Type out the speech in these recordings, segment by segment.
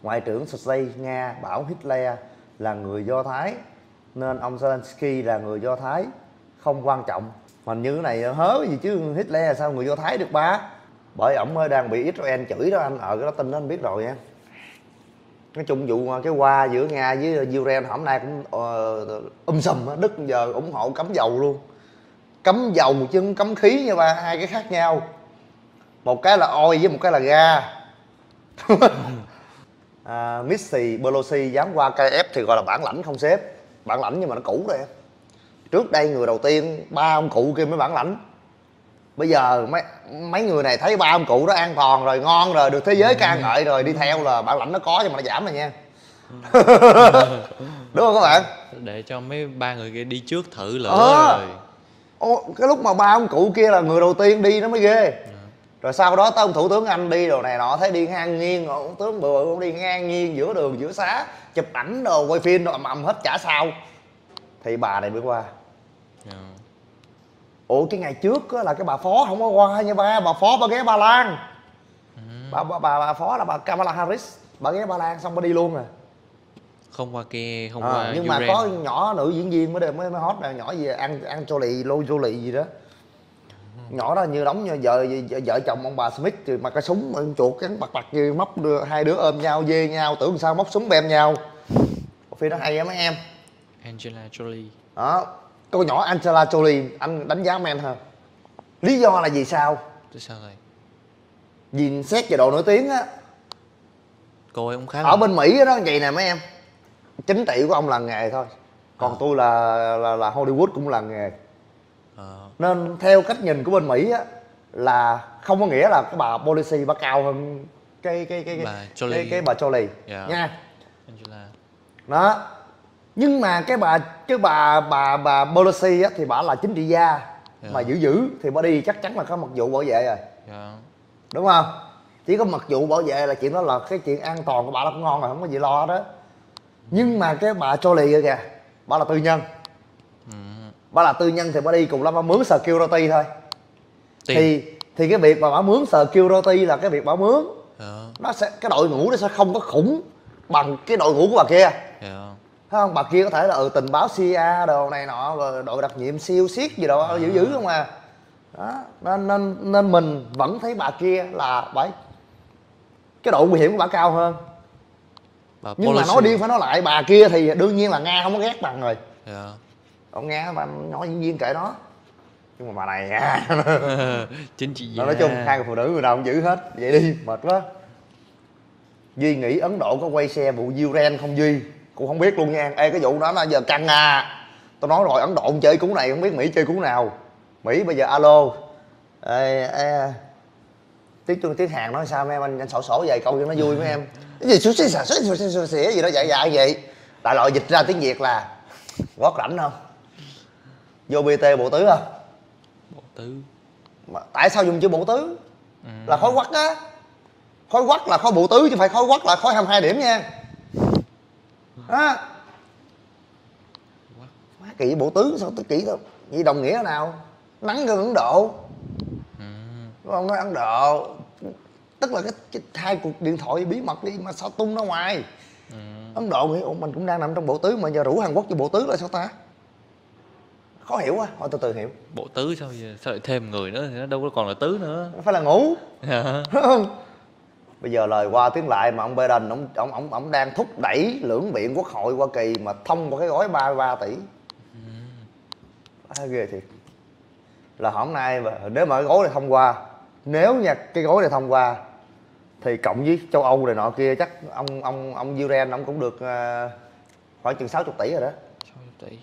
Ngoại trưởng Sergei Nga bảo Hitler là người Do Thái nên ông Zelensky là người Do Thái không quan trọng. Mà như cái này hớ gì chứ Hitler là sao người Do Thái được ba? Bởi ổng mới đang bị Israel chửi đó anh. Cái đó tin đó anh biết rồi nha. Nói chung vụ cái qua giữa Nga với Ukraine hôm nay cũng sùm á. Đức giờ ủng hộ cấm dầu luôn. Cấm dầu chứ không cấm khí nha ba, hai cái khác nhau. Một cái là oil với một cái là ga. Missy Pelosi dám qua KF thì gọi là bản lãnh không sếp. Bản lãnh nhưng mà nó cũ rồi em. Trước đây người đầu tiên ba ông cụ kia mới bản lãnh. Bây giờ mấy người này thấy ba ông cụ đó an toàn rồi, ngon rồi, được thế giới ca ngợi rồi, đi theo là bản lãnh nó có nhưng mà nó giảm rồi nha. Đúng không các bạn? Để cho mấy ba người kia đi trước thử lửa rồi. Cái lúc mà ba ông cụ kia là người đầu tiên đi nó mới ghê. Rồi sau đó tới ông thủ tướng Anh đi đồ này nọ, thấy đi ngang nghiêng, ông tướng bừa ông đi ngang nghiêng giữa đường giữa xá, chụp ảnh đồ quay phim đồ ầm hết chả sao. Thì bà này mới qua. Ủa cái ngày trước á, là cái bà phó không có qua nha ba. Bà phó bà ghé Ba Lan. Bà phó là bà Kamala Harris. Bà ghé Ba Lan xong bà đi luôn rồi. Không qua kia, không qua nhưng Ukraine. mà có nhỏ nữ diễn viên mới hot nè. Nhỏ gì Angelina gì đó. Nhỏ đó như đóng như vợ chồng ông bà Smith thì mặc cái súng chuột cắn bặt như móc hai đứa ôm nhau dê nhau, tưởng sao móc súng bem nhau. Phim đó hay á mấy em. Angelina Jolie. Đó, cô nhỏ Angelina Jolie anh đánh giá men hơn. Lý do là gì sao? Tại sao vậy? Vì xét về độ nổi tiếng á, cô ấy cũng khá ở bên Mỹ đó vậy nè mấy em. Chính trị của ông là nghề thôi. Còn tôi là Hollywood cũng là nghề. Nên theo cách nhìn của bên Mỹ á, là không có nghĩa là cái bà Pelosi bà cao hơn cái bà Jolie nha. Angela. Đó. Nhưng mà bà Pelosi á thì bà là chính trị gia mà dữ thì bà đi chắc chắn là có mật vụ bảo vệ rồi. Đúng không? Chỉ có mật vụ bảo vệ là chuyện đó là cái chuyện an toàn của bà là cũng ngon rồi, không có gì lo đó. Nhưng mà cái bà Jolie kìa, bà là tư nhân. Bà là tư nhân thì bà đi cùng lắm bà mướn security thôi. Thì cái việc mà bà mướn security là cái việc bà mướn. Nó sẽ cái đội ngũ nó sẽ không có khủng bằng cái đội ngũ của bà kia. Thấy không? Bà kia có thể là tình báo CIA đồ này nọ, rồi đội đặc nhiệm siêu siết gì đó dữ không à. Đó. Nên mình vẫn thấy bà kia là cái độ nguy hiểm của bà cao hơn. Nhưng mà nói đi phải nói lại, bà kia thì đương nhiên là Nga không có ghét bằng rồi. Ông Nga mà nhỏ diễn viên kệ nó. Nhưng mà bà này nha. Chính trị gia. Nói chung hai người phụ nữ người nào cũng giữ hết. Vậy đi mệt quá. Duy nghĩ Ấn Độ có quay xe vụ Ukraine không Duy? Cũng không biết luôn nha. Ê cái vụ đó là giờ căng à. Tôi nói rồi Ấn Độ chơi cú này không biết Mỹ chơi cú nào. Mỹ bây giờ alo. Tiếng Hàn nói sao mấy em anh sổ vài câu cho nó vui mấy em. Cái gì xỉa gì đó dạy vậy. Đại loại dịch ra tiếng Việt là gót rảnh không? Vô BT bộ tứ không? Bộ tứ. Mà tại sao dùng chữ bộ tứ? Là khối quắc á. Khối quắc là khối bộ tứ chứ không phải khối quắc là khối 22 điểm nha. Đó. Má kỳ bộ tứ sao tôi kỹ thôi. Vậy đồng nghĩa nào? Nắng gần Ấn Độ. Đúng không? Nói Ấn Độ. Tức là cái hai cuộc điện thoại bí mật đi mà sao tung ra ngoài. Ấn Độ nghĩ mình cũng đang nằm trong bộ tứ mà giờ rủ Hàn Quốc vô bộ tứ là sao ta? Khó hiểu quá, thôi từ từ hiểu. Bộ tứ sao giờ? Sao lại thêm người nữa thì nó đâu có còn là tứ nữa. Nó phải là ngủ. Đúng không? Bây giờ lời qua tiếng lại mà ông Biden ông đang thúc đẩy lưỡng viện Quốc hội Hoa Kỳ mà thông qua cái gói 33 tỷ. Ghê thiệt. Là hôm nay mà nếu mà cái gói này thông qua, nếu nha cái gói này thông qua thì cộng với châu Âu này nọ kia chắc ông Ukraine ông cũng được khoảng chừng 60 tỷ rồi đó. 60 tỷ.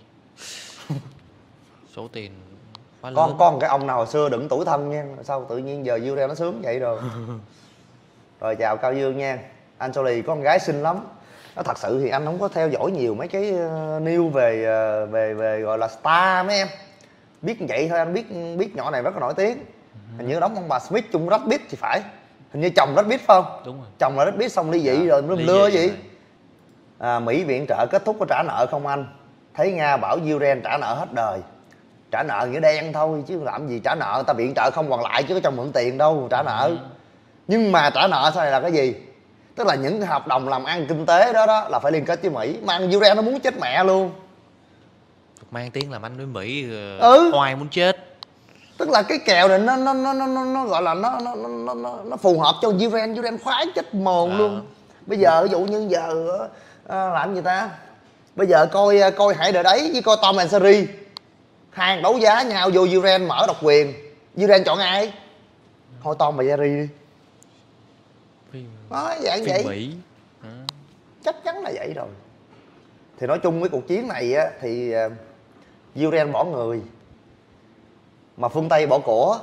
Số tiền quá lớn. Có một cái ông nào hồi xưa đựng tuổi thân nha, sao tự nhiên giờ Ukraine nó sướng vậy rồi. Rồi chào Cao Dương nha. Anh Jolie có con gái xinh lắm. Nó thật sự thì anh không có theo dõi nhiều mấy cái news về gọi là star mấy em. Biết như vậy thôi, anh biết nhỏ này rất là nổi tiếng. Hình như đóng ông bà Smith chung Brad Pitt thì phải. Hình như chồng Brad Pitt phải không? Đúng rồi. Chồng là Brad Pitt xong ly dị rồi nó lưa gì. Mỹ viện trợ kết thúc có trả nợ không anh? Thấy Nga bảo Ukraine trả nợ hết đời. Trả nợ nghĩa đen thôi chứ làm gì trả nợ, ta viện trợ không còn lại chứ có cho mượn tiền đâu trả nợ. Nhưng mà trả nợ sau này là cái gì? Tức là những cái hợp đồng làm ăn kinh tế đó là phải liên kết với Mỹ. Mà ăn Iran nó muốn chết mẹ luôn. Mang tiếng làm anh với Mỹ Ừ. oai muốn chết. Tức là cái kèo này nó gọi là nó phù hợp cho Iran khoái chết mồn luôn. Bây giờ ví dụ như giờ làm gì ta? Bây giờ coi Hãy Đời Đấy với coi Tom and Jerry, hàng đấu giá nhau vô Iran mở độc quyền. Iran chọn ai? Thôi Tom và Jerry đi. Nói dạng vậy. Mỹ. Chắc chắn là vậy rồi. Thì nói chung cái cuộc chiến này á, thì Iran bỏ người mà phương Tây bỏ của.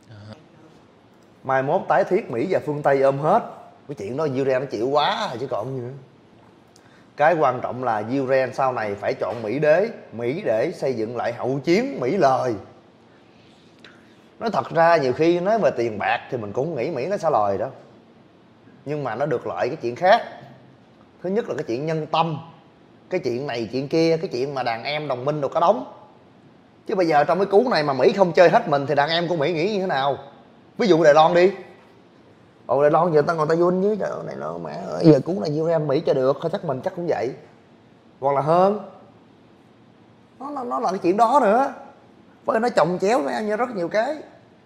Mai mốt tái thiết Mỹ và phương Tây ôm hết. Cái chuyện đó Iran nó chịu quá rồi chứ còn gì nữa. Cái quan trọng là Iran sau này phải chọn Mỹ để xây dựng lại hậu chiến Mỹ lời. Nói thật ra nhiều khi nói về tiền bạc thì mình cũng không nghĩ Mỹ nó sẽ lời đâu. Nhưng mà nó được lợi cái chuyện khác. Thứ nhất là cái chuyện nhân tâm, cái chuyện này chuyện kia, cái chuyện mà đàn em đồng minh được có đóng. Chứ bây giờ trong cái cú này mà Mỹ không chơi hết mình thì đàn em của Mỹ nghĩ như thế nào? Ví dụ Đài Loan đi. Đài Loan giờ ta ngồi ta vun với trời này nó mẹ ơi, giờ cú này Iran Mỹ chơi được, chắc mình chắc cũng vậy. Hoặc là hơn. Nó là cái chuyện đó nữa. Với nó chồng chéo với nhau rất nhiều cái.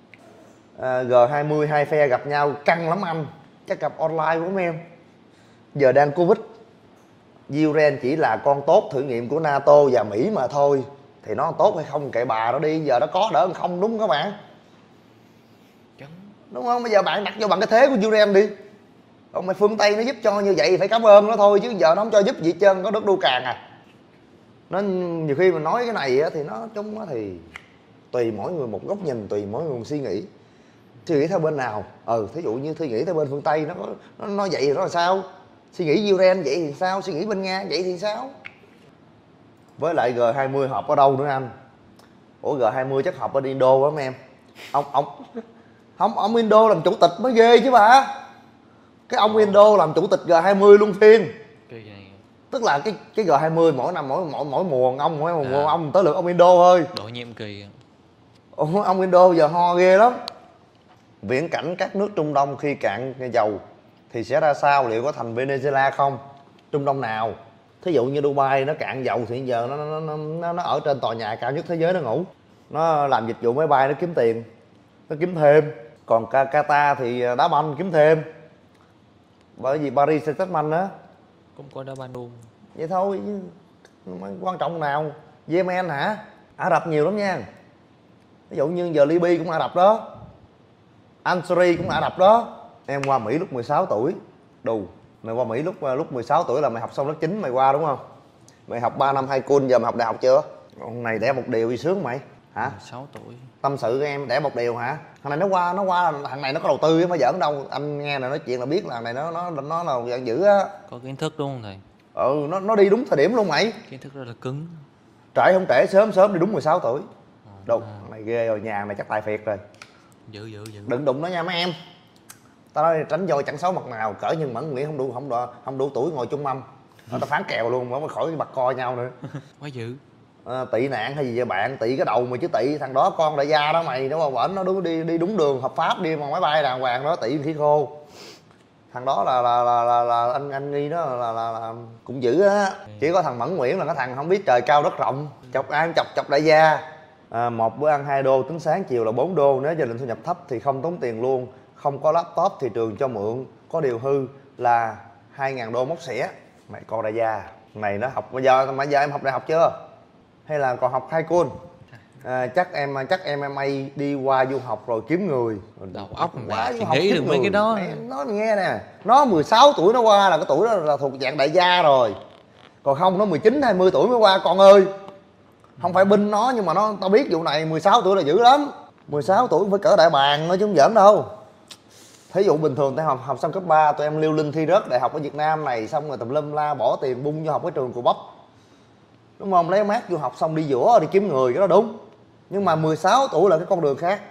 G20 hai phe gặp nhau căng lắm anh. Chắc gặp online của mấy em. Giờ đang Covid, Iran chỉ là con tốt thử nghiệm của NATO và Mỹ mà thôi. Thì nó tốt hay không kệ bà nó đi. Giờ nó có đỡ hơn không, đúng không các bạn? Đúng không? Bây giờ bạn đặt vô bằng cái thế của Iran đi. Còn mà phương Tây nó giúp cho như vậy phải cảm ơn nó thôi. Chứ giờ nó không cho giúp gì hết trơn, có đất đu càng à. Nó nhiều khi mình nói cái này thì nó chung thì tùy mỗi người một góc nhìn, tùy mỗi người một suy nghĩ. Suy nghĩ theo bên nào? Thí dụ như suy nghĩ theo bên phương Tây nó vậy thì nó là sao? Suy nghĩ Iran vậy thì sao? Suy nghĩ bên Nga vậy thì sao? Với lại G20 họp ở đâu nữa anh? Ủa G20 chắc họp ở Indo quá mấy em. Ông Indo làm chủ tịch mới ghê chứ bà. Cái ông Indo làm chủ tịch G20 luân phiên. Tức là cái G20 mỗi năm mỗi mùa ông tới lượt ông Indo thôi. Đổi nhiệm kỳ. Ông Indo giờ ho ghê lắm. Viễn cảnh các nước Trung Đông khi cạn dầu thì sẽ ra sao? Liệu có thành Venezuela không? Trung Đông nào? Thí dụ như Dubai nó cạn dầu thì giờ nó ở trên tòa nhà cao nhất thế giới nó ngủ. Nó làm dịch vụ máy bay nó kiếm tiền, nó kiếm thêm. Còn Qatar thì đá banh kiếm thêm. Bởi vì Paris Saint-Germain á cũng có đá banh luôn. Vậy thôi chứ quan trọng nào? Yemen hả? Ả Rập nhiều lắm nha. Ví dụ như giờ Libya cũng Ả Rập đó, Algeria cũng Ả Rập đó. Em qua Mỹ lúc 16 tuổi. Đù. Mày qua Mỹ lúc 16 tuổi là mày học xong lớp 9 mày qua đúng không? Mày học 3 năm high school, giờ mày học đại học chưa? Hôm này đẻ một điều gì sướng mày? Hả? 16 tuổi. Tâm sự của em đẻ một điều hả? Thằng này nó qua thằng này nó có đầu tư chứ mà giỡn đâu. Anh nghe này nói chuyện là biết là thằng này nó là dạng dữ á. Có kiến thức đúng không thầy? Nó đi đúng thời điểm luôn mày. Kiến thức rất là cứng. Trễ không trễ, sớm đi đúng 16 tuổi. Đúng, mày ghê rồi, nhà mày chắc tài phiệt rồi. Dữ. Đừng đụng nó nha mấy em. Tao nói tránh voi chẳng xấu mặt nào, cỡ nhưng Mẫn nghĩ không đủ tuổi ngồi chung mâm. Tao phán kèo luôn, mới khỏi bật co nhau nữa. Quá dữ. Tị nạn hay gì vậy bạn? Tị cái đầu mày chứ tị thằng đó con đại gia đó mày, đúng không? Bển nó đi đúng đường hợp pháp, đi bằng máy bay đàng hoàng đó, tị khí khô. Thằng đó là anh nghi đó là cũng dữ á. Chỉ có thằng Mẫn Nguyễn là cái thằng không biết trời cao đất rộng, chọc ai chọc đại gia. Một bữa ăn 2 đô, tính sáng chiều là 4 đô. Nếu gia đình thu nhập thấp thì không tốn tiền luôn. Không có laptop thì trường cho mượn. Có điều hư là 2.000 đô móc xẻ. Mày con đại gia này nó học bây giờ em học đại học chưa? Hay là còn học high school? Chắc em đi qua du học rồi kiếm người. Đầu óc quá thì nghĩ được mấy cái đó. Nói mày nghe nè, nó 16 tuổi nó qua là cái tuổi đó là thuộc dạng đại gia rồi. Còn không nó 19 20 tuổi mới qua con ơi. Không phải binh nó nhưng mà tao biết vụ này 16 tuổi là dữ lắm. 16 tuổi phải cỡ đại bàng nói chứ không giỡn đâu. Thí dụ bình thường tụi em học xong cấp 3 tụi em lưu linh thi rớt đại học ở Việt Nam này, xong rồi tùm lum la bỏ tiền bung vô học cái trường Cù Bắp, đúng không? Lấy mát vô học xong đi dũa đi kiếm người, cái đó đúng. Nhưng mà 16 tuổi là cái con đường khác.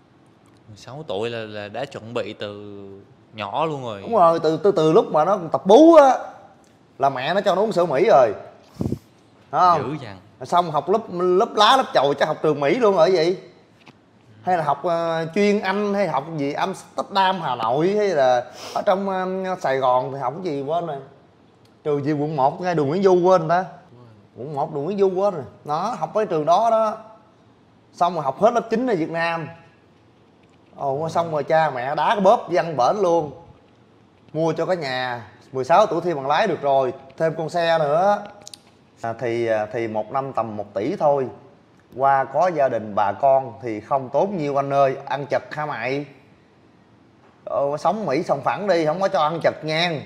16 tuổi là đã chuẩn bị từ nhỏ luôn rồi. Đúng rồi, từ lúc mà nó tập bú á là mẹ nó cho nó uống sữa Mỹ rồi. Đúng không? Dữ dằn. Xong học lớp lá lớp chồi chắc học trường Mỹ luôn rồi gì. hay là học chuyên Anh, hay học gì Amsterdam, Hà Nội, hay là ở trong Sài Gòn thì học cái gì quên rồi. Trường gì quận 1 ngay đường Nguyễn Du quên ta. Quận 1 đường Nguyễn Du quên rồi. Nó học cái trường đó đó. Xong rồi học hết lớp 9 ở Việt Nam. Ồ, xong rồi cha mẹ đá cái bóp văng bển luôn. Mua cho cái nhà, 16 tuổi thi bằng lái được rồi, thêm con xe nữa. Thì một năm tầm 1 tỷ thôi. Qua có gia đình bà con thì không tốn nhiêu anh ơi. Ăn chật hả mày? Sống Mỹ sòng phẳng đi, không có cho ăn chật ngang.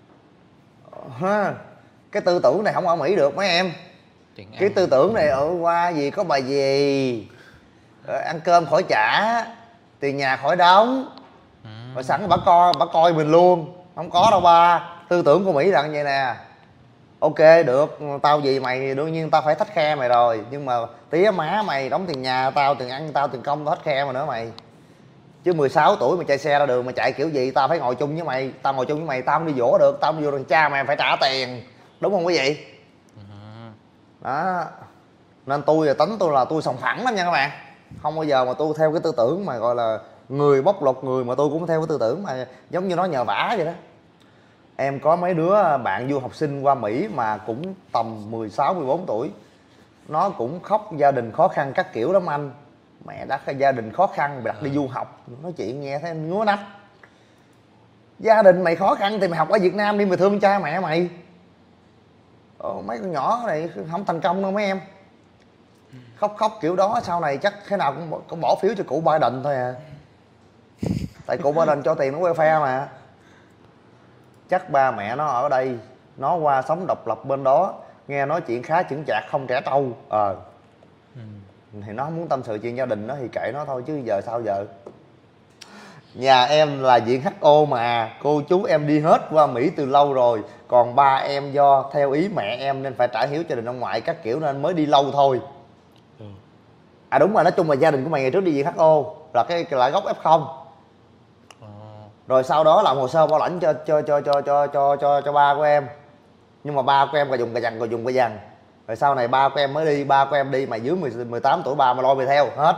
Cái tư tưởng này không ở Mỹ được mấy em. Cái tư tưởng này ở qua gì có bà gì, ăn cơm khỏi trả, tiền nhà khỏi đóng, rồi sẵn bà coi mình luôn. Không có đâu ba. Tư tưởng của Mỹ là như vậy nè. Ok được, tao gì mày đương nhiên tao phải thách khe mày rồi, nhưng mà tía má mày đóng tiền nhà tao, tiền ăn tao, tiền công tao thách khe mày nữa mày. Chứ 16 tuổi mà chạy xe ra đường mà chạy kiểu gì tao phải ngồi chung với mày. Tao ngồi chung với mày tao không đi dỗ được, tao không đi vô được, cha mày phải trả tiền, đúng không quý vị? Đó nên tôi tính tôi là tôi sòng phẳng lắm nha các bạn. Không bao giờ mà tôi theo cái tư tưởng mà gọi là người bóc lột người, mà tôi cũng theo cái tư tưởng mà giống như nó nhờ vả vậy đó. Em có mấy đứa bạn du học sinh qua Mỹ mà cũng tầm 16, 14 tuổi. Nó cũng khóc gia đình khó khăn các kiểu lắm anh. Mẹ đã gia đình khó khăn đặt đi du học. Nói chuyện nghe thấy ngứa nách. Gia đình mày khó khăn thì mày học ở Việt Nam đi, mày thương cha mẹ mày. Mấy con nhỏ này không thành công đâu mấy em. Khóc kiểu đó sau này chắc thế nào cũng bỏ phiếu cho cụ Biden thôi à. Tại cụ Biden cho tiền nó welfare mà. Chắc ba mẹ nó ở đây, nó qua sống độc lập bên đó, nghe nói chuyện khá chững chạc không trẻ trâu. Thì nó không muốn tâm sự chuyện gia đình nó thì kệ nó thôi, chứ giờ sao giờ. Nhà em là viện HO mà, cô chú em đi hết qua Mỹ từ lâu rồi. Còn ba em do theo ý mẹ em nên phải trả hiếu cho đình ông ngoại các kiểu nên mới đi lâu thôi. À đúng rồi, nói chung là gia đình của mày ngày trước đi viện HO là gốc F0. Rồi sau đó làm hồ sơ bảo lãnh cho ba của em. Nhưng mà ba của em còn dùng cà dằn. Rồi sau này ba của em mới đi, ba của em đi mà dưới 18 tuổi ba mà lôi mày theo hết.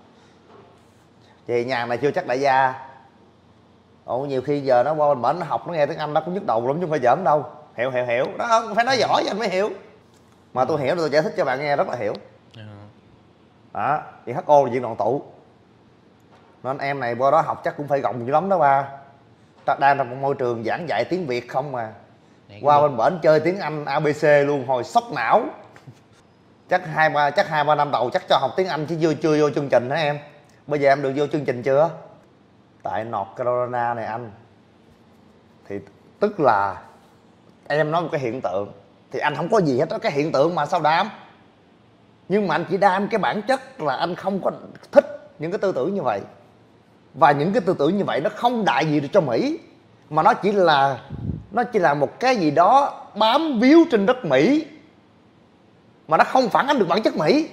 Thì nhà này chưa chắc đại gia. Nhiều khi giờ nó qua bên bển nó học nó nghe tiếng Anh nó cũng nhức đầu lắm chứ không phải giỡn đâu. Hiểu. Đó phải nói giỏi cho anh mới hiểu. Mà tôi hiểu, tôi giải thích cho bạn nghe rất là hiểu. Đó, viện HO là viện đoàn tụ. Nên em này qua đó học chắc cũng phải gồng dữ lắm đó ba. Đang trong một môi trường giảng dạy tiếng Việt không mà. Qua bên bển chơi tiếng Anh ABC luôn, hồi sốc não. Chắc 2-3 năm đầu chắc cho học tiếng Anh chứ chưa vô chương trình hả em? Bây giờ em được vô chương trình chưa? Tại North Carolina này anh, thì tức là em nói một cái hiện tượng thì anh không có gì hết đó, cái hiện tượng mà sao đam. Nhưng mà anh chỉ đam cái bản chất là anh không có thích những cái tư tưởng như vậy. Và những cái tư tưởng như vậy nó không đại diện được cho Mỹ, mà nó chỉ là một cái gì đó bám víu trên đất Mỹ, mà nó không phản ánh được bản chất Mỹ.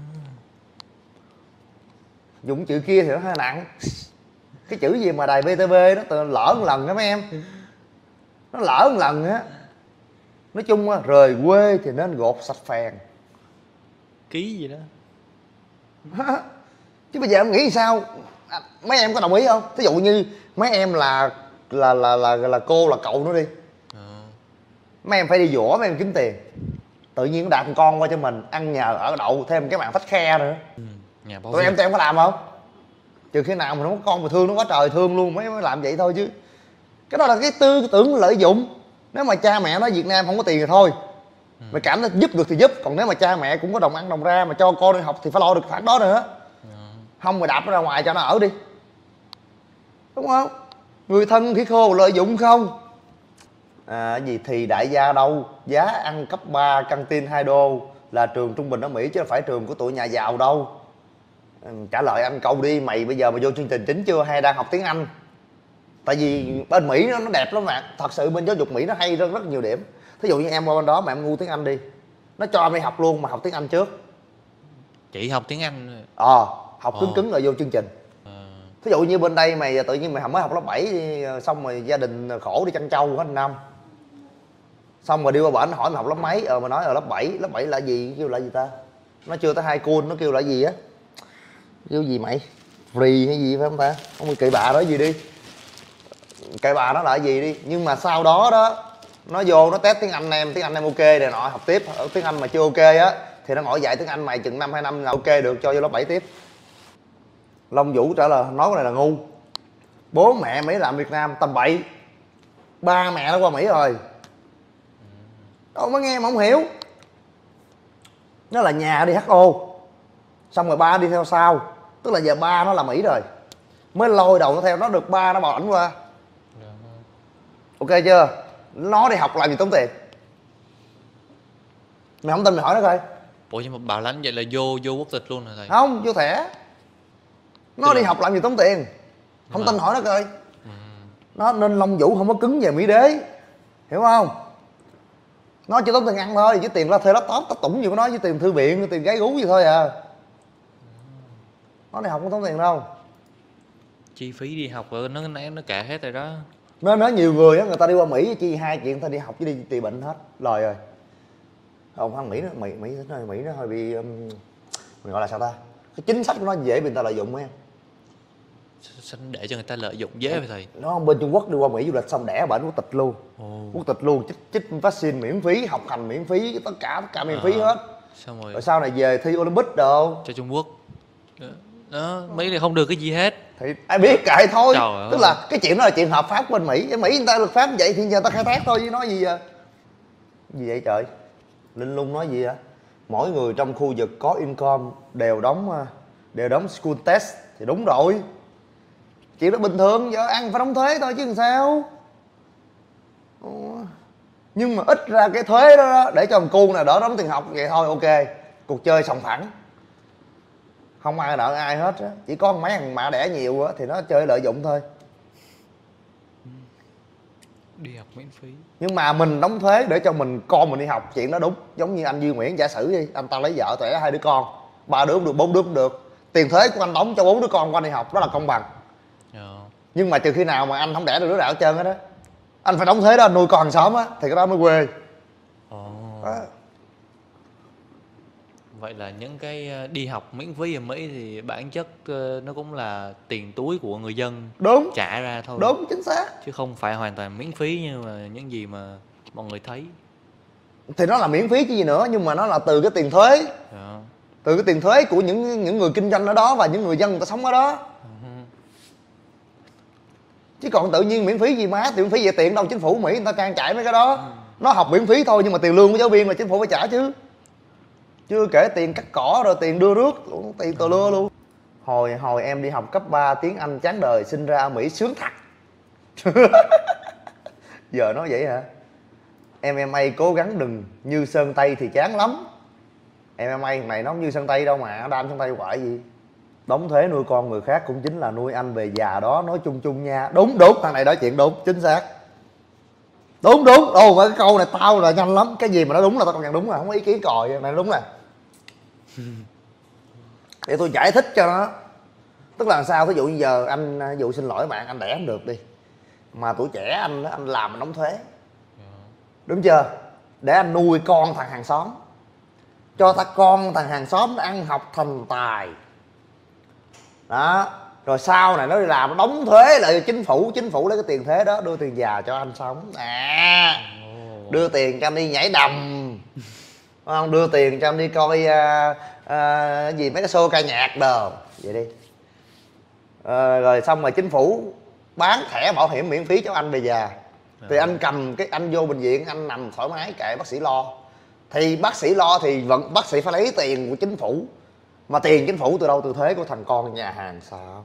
Dùng chữ kia thì nó hơi nặng. Cái chữ gì mà đài VTV nó lỡ một lần đó mấy em. Nó lỡ một lần á. Nói chung á, rời quê thì nên gột sạch phèn. Ký gì đó. Chứ bây giờ em nghĩ sao? Mấy em có đồng ý không? Thí dụ như mấy em là cô là cậu nữa đi. Mấy em phải đi dỗ mấy em kiếm tiền. Tự nhiên nó đạt con qua cho mình, ăn nhờ ở đậu thêm cái mạng thách khe nữa. Tụi em có làm không? Trừ khi nào mà nó có con mà thương nó quá trời thương luôn mới làm vậy thôi chứ. Cái đó là cái tư tưởng lợi dụng. Nếu mà cha mẹ nói Việt Nam không có tiền thì thôi, mày cảm thấy giúp được thì giúp. Còn nếu mà cha mẹ cũng có đồng ăn đồng ra mà cho con đi học thì phải lo được khoản đó nữa. Không mày đạp nó ra ngoài cho nó ở đi, đúng không? Người thân khỉ khô lợi dụng không. Gì thì đại gia đâu. Giá ăn cấp 3 căng tin $2 là trường trung bình ở Mỹ chứ không phải trường của tụi nhà giàu đâu. Trả lời anh câu đi, mày bây giờ mà vô chương trình chính chưa hay đang học tiếng Anh? Tại vì bên Mỹ nó đẹp lắm bạn. Thật sự bên giáo dục Mỹ nó hay rất nhiều điểm. Thí dụ như em qua bên đó mà em ngu tiếng Anh đi, nó cho em đi học luôn mà học tiếng Anh trước. Chị học tiếng Anh. Học cứng rồi vô chương trình. Thí dụ như bên đây mày tự nhiên mày mới học lớp 7 xong rồi gia đình khổ đi chăn trâu hết năm. Xong rồi đi qua bển hỏi mày học lớp mấy, mày nói lớp 7. Lớp 7 là gì? Kêu là gì ta? Nó chưa tới 2 cool, nó kêu là gì á? Kêu gì mày? free hay gì phải không ta? Không kệ bà đó gì đi, kệ bà nó là gì đi. Nhưng mà sau đó đó nó vô nó test tiếng Anh em ok này nọ, học tiếp. Ở tiếng Anh mà chưa ok á thì nó ngồi dạy tiếng Anh mày chừng 1-2 năm là ok được, cho vô lớp 7 tiếp. Long Vũ trả lời nói cái này là ngu, bố mẹ Mỹ làm Việt Nam tầm bậy, ba mẹ nó qua Mỹ rồi, đâu mới nghe mà không hiểu. Nó là nhà đi HO, xong rồi ba đi theo sau, tức là giờ ba nó là Mỹ rồi mới lôi đầu nó theo, nó được ba nó bảo ảnh qua. Ok chưa? Nó đi học làm gì tốn tiền? Mày không tin mày hỏi nó coi. Ủa nhưng mà bảo lãnh vậy là vô quốc tịch luôn hả thầy? Không, vô thẻ. Nó đi học làm gì tốn tiền? Không tin hỏi nó coi. Nó nên Long Vũ không có cứng về Mỹ đế, hiểu không? Nó chỉ tốn tiền ăn thôi, chứ tiền ra thuê laptop tất tủng gì của nó, với tiền thư viện, tiền gái gú gì thôi à. Nó đi học không tốn tiền đâu. Chi phí đi học rồi nó cả hết rồi đó. Nó nói nhiều người á, người ta đi qua Mỹ chi hai chuyện, người ta đi học chứ đi trị bệnh hết lời rồi. Ông thằng Mỹ nó hơi bị mình gọi là sao ta, cái chính sách của nó dễ bị người ta lợi dụng em. Sao để cho người ta lợi dụng dễ vậy thầy? Nó bên Trung Quốc đi qua Mỹ du lịch xong đẻ bệnh quốc tịch luôn. Quốc tịch luôn, chích vaccine miễn phí, học hành miễn phí, tất cả miễn phí hết. Xong Rồi sau này về thi Olympic đồ cho Trung Quốc đó, Mỹ thì không được cái gì hết thì ai biết kệ thôi. Trời Tức ơi. là cái chuyện đó là chuyện hợp pháp của bên Mỹ. Ở Mỹ người ta luật pháp vậy thì giờ ta khai thác thôi chứ nói gì à. Gì vậy trời? Linh Lung nói gì hả? Mỗi người trong khu vực có income đều đóng school tax thì đúng rồi. Chuyện đó bình thường, giờ ăn phải đóng thuế thôi chứ làm sao. Nhưng mà ít ra cái thuế đó để cho thằng cu này đỡ đóng tiền học vậy thôi ok. Cuộc chơi sòng phẳng, không ai nợ ai hết á. Chỉ có mấy thằng mẹ đẻ nhiều á thì nó chơi lợi dụng thôi. Đi học miễn phí. Nhưng mà mình đóng thuế để cho con mình đi học, chuyện đó đúng. Giống như anh Duy Nguyễn giả sử đi, anh ta lấy vợ đẻ 2 đứa con, 3 đứa cũng được, 4 đứa cũng được, tiền thuế của anh đóng cho 4 đứa con của anh đi học, đó là công bằng. Nhưng mà trừ khi nào mà anh không đẻ được đứa nào hết trơn hết á, anh phải đóng thuế đó anh nuôi con hàng xóm á, thì cái đó mới quê. Vậy là những cái đi học miễn phí ở Mỹ thì bản chất nó cũng là tiền túi của người dân đúng trả ra thôi. Đúng, chính xác. Chứ không phải hoàn toàn miễn phí như mà những gì mà mọi người thấy. Thì nó là miễn phí chứ gì nữa, nhưng mà nó là từ cái tiền thuế. Từ cái tiền thuế của những người kinh doanh ở đó và những người dân người ta sống ở đó. Chứ còn tự nhiên miễn phí gì má, miễn phí về tiền đâu, chính phủ Mỹ người ta trang trải mấy cái đó. Nó học miễn phí thôi nhưng mà tiền lương của giáo viên là chính phủ phải trả chứ. Chưa kể tiền cắt cỏ rồi tiền đưa rước, tiền tờ lưa luôn. Hồi em đi học cấp 3 tiếng Anh chán đời, sinh ra ở Mỹ sướng thật. Giờ nói vậy hả? MMA cố gắng đừng như Sơn Tây thì chán lắm. MMA này nó không như Sơn Tây đâu mà, nó đam Sơn Tây hoài gì. Đóng thuế nuôi con người khác cũng chính là nuôi anh về già đó, nói chung chung nha. Đúng, thằng này nói chuyện đúng, chính xác. Đúng. Ồ mà cái câu này tao là nhanh lắm. Cái gì mà nó đúng là tao công nhận đúng, là không có ý kiến còi. Này đúng nè. Để tôi giải thích cho nó. Tức là sao? Ví dụ như giờ anh, ví dụ xin lỗi bạn, anh đẻ không được đi, mà tuổi trẻ anh làm đóng thuế, đúng chưa? Để anh nuôi con thằng hàng xóm, cho con thằng hàng xóm nó ăn học thành tài đó, rồi sau này nó đi làm nó đóng thuế lại cho chính phủ lấy cái tiền thuế đó đưa tiền già cho anh sống đưa tiền cho anh đi nhảy đầm, không đưa tiền cho anh đi coi gì mấy cái show ca nhạc đồ vậy đi. Rồi xong rồi chính phủ bán thẻ bảo hiểm miễn phí cho anh về già, thì anh cầm cái anh vô bệnh viện anh nằm thoải mái kệ bác sĩ lo. Thì bác sĩ lo thì vẫn bác sĩ phải lấy tiền của chính phủ, mà tiền chính phủ từ đâu? Từ thuế của thằng con nhà hàng xóm.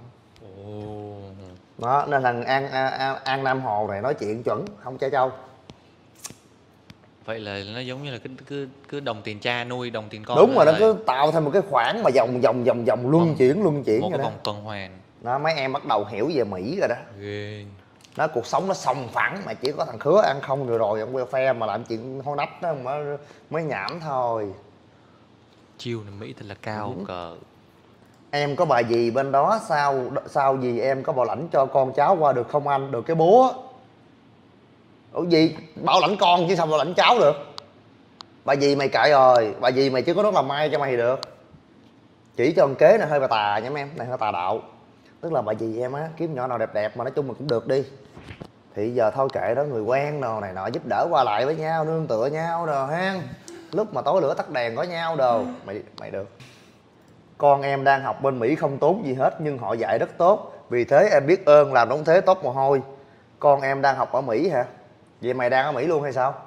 Đó nên thằng An Nam Hồ này nói chuyện chuẩn, không chơi trâu. Vậy là nó giống như là cứ đồng tiền cha nuôi đồng tiền con. Đúng rồi, nó cứ tạo thành một cái khoản mà vòng luân chuyển một cái đó. vòng tuần hoàn đó. Mấy em bắt đầu hiểu về Mỹ rồi đó. ghê. Nó cuộc sống nó sòng phẳng mà chỉ có thằng Khứa ăn không rồi ông welfare mà làm chuyện hôi nách đó mới nhảm thôi. Chiêu này Mỹ thật là cao cờ. Em có bà dì bên đó sao gì em có bảo lãnh cho con cháu qua được không anh? Được cái búa. Ủa gì? Bảo lãnh con chứ sao bảo lãnh cháu được? Bà dì mày kệ rồi, bà dì mày chứ có rất là may cho mày được. Chỉ cho con kế này hơi bà tà nha em, này hơi tà đạo. Tức là bà dì em á kiếm nhỏ nào đẹp đẹp mà nói chung là cũng được đi, thì giờ thôi kệ đó, người quen đồ này nọ giúp đỡ qua lại với nhau, nương tựa nhau đồ ha, lúc mà tối lửa tắt đèn có nhau đồ. Mày được. Con em đang học bên Mỹ không tốn gì hết nhưng họ dạy rất tốt, vì thế em biết ơn làm đống thế tốt mồ hôi. Con em đang học ở Mỹ hả? Vậy mày đang ở Mỹ luôn hay sao?